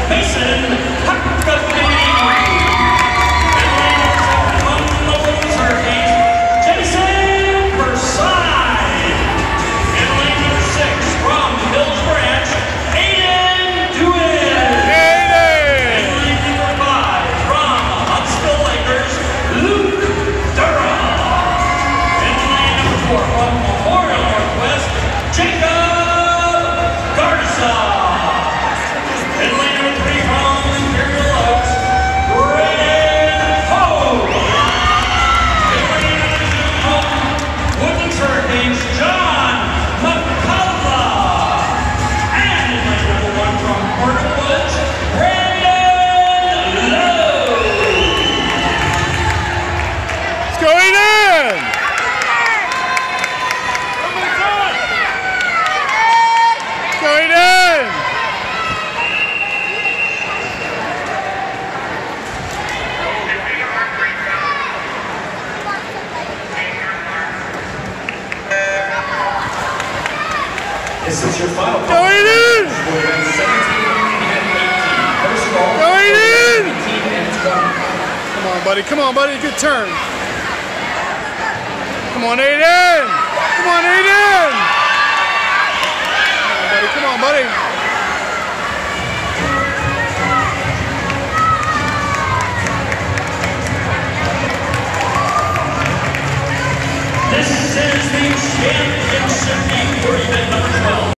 Mason Huckabee. And lane number 7 from the loser gate, Jason Versailles. And lane number 6 from Hills Branch, Aiden Dewitt. And lane number 5 from Huntsville Lakers, Luke Durham. And lane number 4 from Memorial Northwest, Jacob Garza. And lane number 3 from Imperial Oaks, Brandon Hogue. And lane number 2 from Woodlands Hurricanes, John McCullough. And in lane number 1 from Porter Woods, Brandon Lowe. It's going in! It's going in! This is your final call. Going in! For event 17 and 18. First of all, Going in! 17 and 20. Come on, buddy. Come on, buddy. Good turn. Come on, Aiden! Come on, Aiden! Come on, buddy. Come on, buddy. This is the championship game for